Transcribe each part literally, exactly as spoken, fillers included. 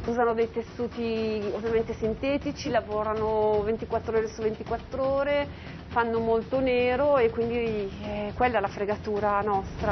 Usano dei tessuti ovviamente sintetici, lavorano ventiquattro ore su ventiquattro ore, fanno molto nero e quindi eh, quella è la fregatura nostra.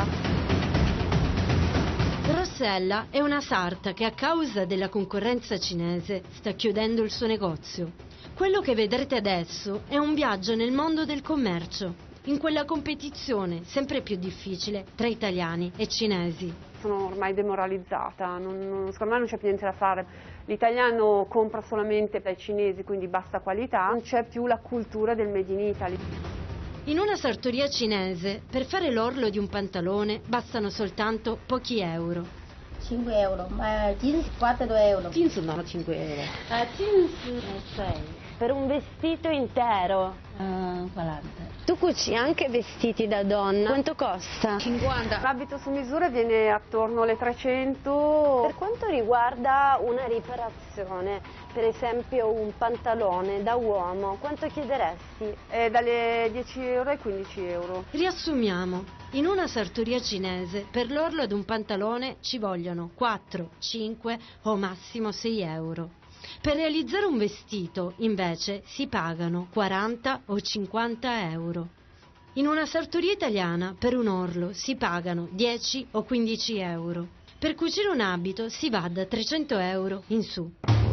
Rossella è una sarta che a causa della concorrenza cinese sta chiudendo il suo negozio. Quello che vedrete adesso è un viaggio nel mondo del commercio, in quella competizione sempre più difficile tra italiani e cinesi. Sono ormai demoralizzata, non, non, secondo me non c'è più niente da fare. L'italiano compra solamente dai cinesi, quindi bassa qualità, non c'è più la cultura del Made in Italy. In una sartoria cinese, per fare l'orlo di un pantalone bastano soltanto pochi euro. cinque euro, ma jeans quattro euro. Jeans no, cinque euro. Uh, jeans sei. Per un vestito intero? Uh, quaranta. Tu cuci anche vestiti da donna? Quanto costa? cinquanta. L'abito su misura viene attorno alle trecento. Per quanto riguarda una riparazione, per esempio un pantalone da uomo, quanto chiederesti? È dalle dieci euro ai quindici euro. Riassumiamo. In una sartoria cinese, per l'orlo ad un pantalone ci vogliono quattro, cinque o massimo sei euro. Per realizzare un vestito, invece, si pagano quaranta o cinquanta euro. In una sartoria italiana, per un orlo, si pagano dieci o quindici euro. Per cucire un abito si va da trecento euro in su.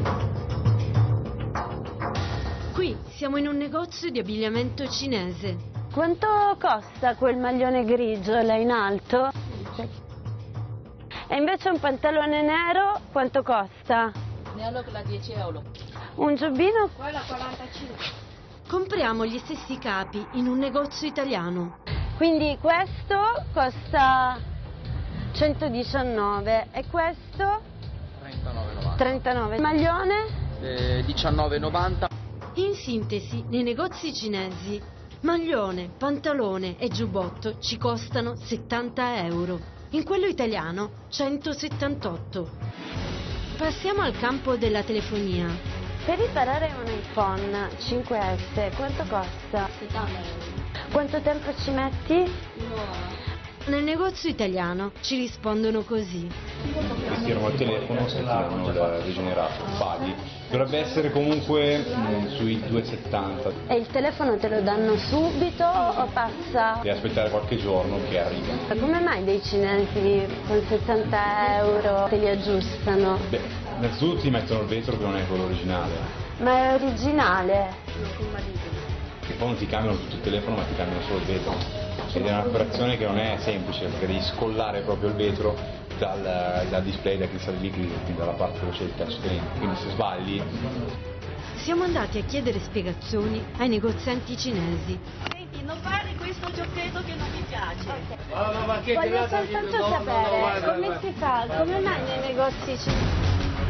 Qui siamo in un negozio di abbigliamento cinese. Quanto costa quel maglione grigio là in alto? E invece un pantalone nero quanto costa? Nero la dieci euro. Un giubbino? Quella quarantacinque. Compriamo gli stessi capi in un negozio italiano. Quindi questo costa centodiciannove e questo? trentanove e novanta. trentanove. Maglione? Eh, diciannove e novanta. In sintesi, nei negozi cinesi, maglione, pantalone e giubbotto ci costano settanta euro. In quello italiano, centosettantotto. Passiamo al campo della telefonia. Per riparare un iPhone cinque S quanto costa? settanta euro. Quanto tempo ci metti? Un'ora. Nel negozio italiano ci rispondono così. Investirano al telefono se hanno il rigenerato, paghi. Dovrebbe essere comunque mh, sui due e settanta. E il telefono te lo danno subito o passa? Devi aspettare qualche giorno che arriva. Ma come mai dei cinesi con settanta euro te li aggiustano? Beh, innanzitutto ti mettono il vetro che non è quello originale. Ma è originale? E poi non ti cambiano tutto il telefono ma ti cambiano solo il vetro. Ed è un'operazione che non è semplice perché devi scollare proprio il vetro dal, dal display, dai cristalli liquidi, quindi dalla parte dove c'è il touchscreen. Quindi se sbagli... Siamo andati a chiedere spiegazioni ai negozianti cinesi. Senti, non fare questo giochetto che non mi piace. Okay. Voglio soltanto no, sapere no, no, vai, come vai, si vai. fa, come mai nei negozi cinesi?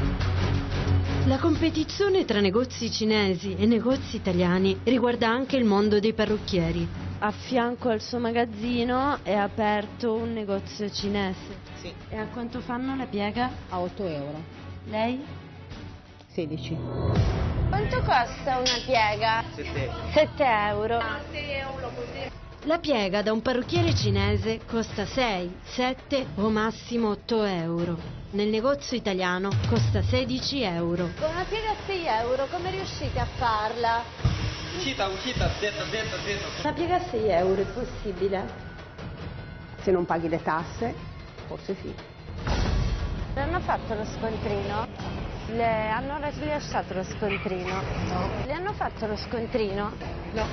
La competizione tra negozi cinesi e negozi italiani riguarda anche il mondo dei parrucchieri. A fianco al suo magazzino è aperto un negozio cinese. Sì. E a quanto fanno la piega? A otto euro. Lei? sedici. Quanto costa una piega? sette euro. sei euro così. La piega da un parrucchiere cinese costa sei, sette o massimo otto euro. Nel negozio italiano costa sedici euro. Con una piega a sei euro come riuscite a farla? Uscita, uscita, dentro, dentro, dentro. Una piega a sei euro è possibile? Se non paghi le tasse, forse sì. Le hanno fatto lo scontrino? Le hanno rilasciato lo scontrino? No. Le hanno fatto lo scontrino? No.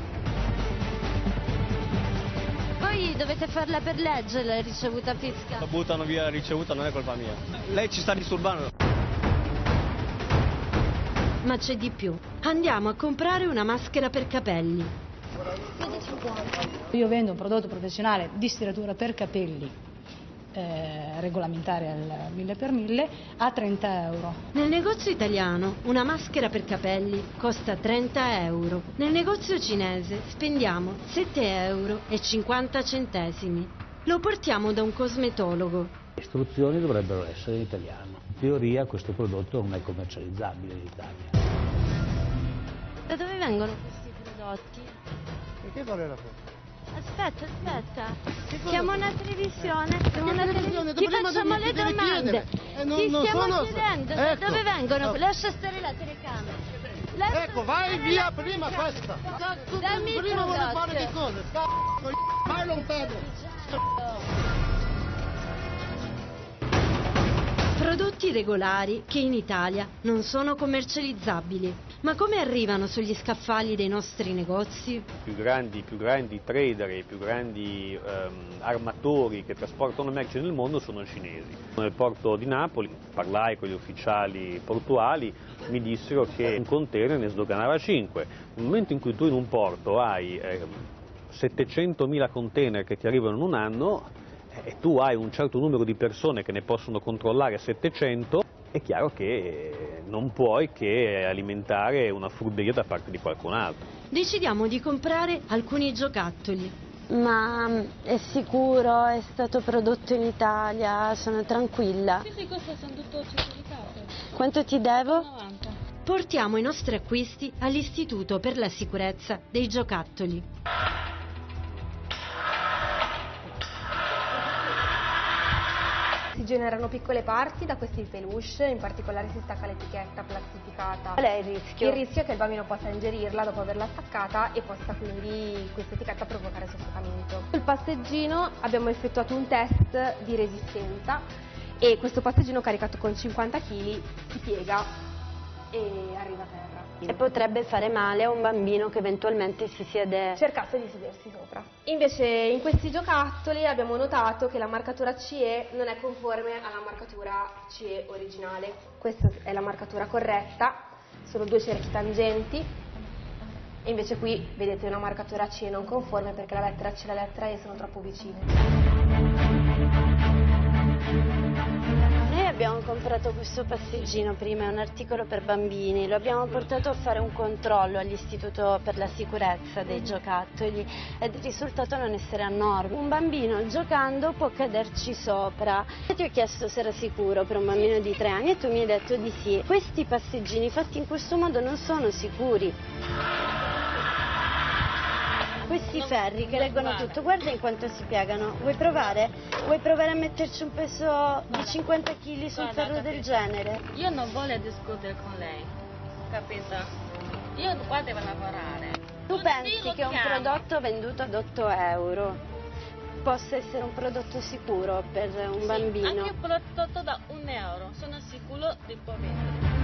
Voi dovete farla per legge la ricevuta fiscale. La buttano via la ricevuta, non è colpa mia. Lei ci sta disturbando. Ma c'è di più. Andiamo a comprare una maschera per capelli. Io vendo un prodotto professionale di stiratura per capelli eh, regolamentare al mille per mille a trenta euro. Nel negozio italiano una maschera per capelli costa trenta euro. Nel negozio cinese spendiamo sette euro e cinquanta centesimi. Lo portiamo da un cosmetologo. Le istruzioni dovrebbero essere in italiano. In teoria questo prodotto non è commercializzabile in Italia. Da dove vengono questi prodotti? Perché fare la foto? Aspetta, aspetta. Siamo una televisione. Siamo una televisione? Ti Prima facciamo devi- le devi domande. chiedere. Eh, non- Ti non stiamo sono- chiedendo da Ecco. dove vengono. Oh. Lascia stare la telecamera. Lascia Ecco, vai stare via la prima telecamera. questa. Cazzo, Dammi il prima vuole prodotto. fare che cosa? Cazzo, vai lontano. Prodotti regolari che in Italia non sono commercializzabili. Ma come arrivano sugli scaffali dei nostri negozi? I più grandi, i più grandi trader, i più grandi ehm, armatori che trasportano merci nel mondo sono cinesi. Nel porto di Napoli parlai con gli ufficiali portuali, mi dissero che un container ne sdoganava cinque. Nel momento in cui tu in un porto hai eh, settecentomila container che ti arrivano in un anno eh, e tu hai un certo numero di persone che ne possono controllare settecento, è chiaro che non puoi che alimentare una furberia da parte di qualcun altro. Decidiamo di comprare alcuni giocattoli. Ma è sicuro, è stato prodotto in Italia, sono tranquilla. Sì, sì, queste sono tutte certificate. Quanto ti devo? novanta. Portiamo i nostri acquisti all'Istituto per la sicurezza dei giocattoli. Si generano piccole parti da questi peluche, in particolare si stacca l'etichetta plastificata. Qual è il rischio? Il rischio è che il bambino possa ingerirla dopo averla staccata e possa quindi questa etichetta provocare soffocamento. Sul passeggino abbiamo effettuato un test di resistenza e questo passeggino caricato con cinquanta chili si piega e arriva a terra. E potrebbe fare male a un bambino che eventualmente si siede... Cercasse di sedersi sopra. Invece in questi giocattoli abbiamo notato che la marcatura C E non è conforme alla marcatura C E originale. Questa è la marcatura corretta, sono due cerchi tangenti e invece qui vedete una marcatura C E non conforme perché la lettera C e la lettera E sono troppo vicine. Noi abbiamo comprato questo passeggino prima, è un articolo per bambini, lo abbiamo portato a fare un controllo all'Istituto per la sicurezza dei giocattoli ed il risultato non essere a norma. Un bambino giocando può caderci sopra. Io ti ho chiesto se era sicuro per un bambino di tre anni e tu mi hai detto di sì. Questi passeggini fatti in questo modo non sono sicuri. Questi ferri che reggono tutto, guarda in quanto si piegano. Vuoi provare? Vuoi provare a metterci un peso di cinquanta chili sul Guarda, ferro del capito. genere? Io non voglio discutere con lei, capito? Io qua devo lavorare. Tu Così pensi lo che un chiamo. prodotto venduto ad otto euro possa essere un prodotto sicuro per un Sì, bambino? anche un prodotto da un euro, sono sicuro di può vendere.